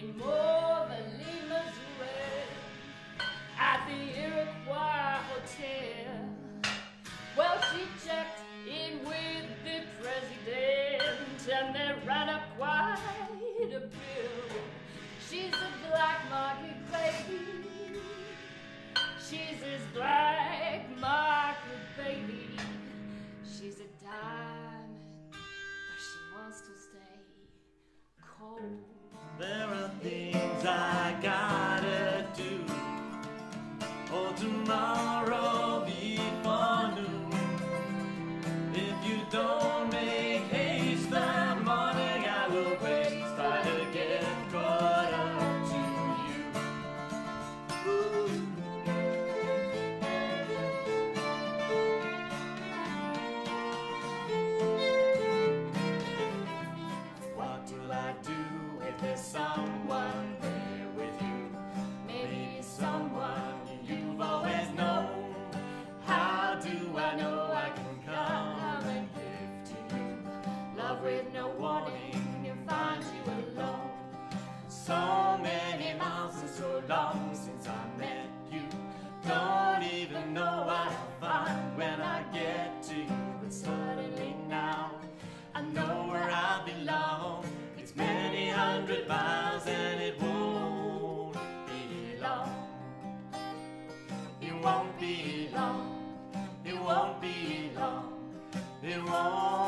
in Moberly, Missouri, at the Iroquois Hotel. Well, she checked in with the president, and they ran up quite a bill. She's a black market baby. She's his black market baby. She's a diamond, but she wants to stay cold. There are things I gotta do. Oh, tomorrow before noon. If you don't make haste, the morning I will waste. Try to get caught up to you. Ooh. What will I do if there's someone there with you? Maybe someone you've always known. How do I know I can come and give to you love with no warning and find you alone? So many miles and so long since I met you. Don't even know what I'll find when I get to you. But suddenly now I know where I belong. It's many hundred miles and it won't be long. It won't be long. It won't be long. It won't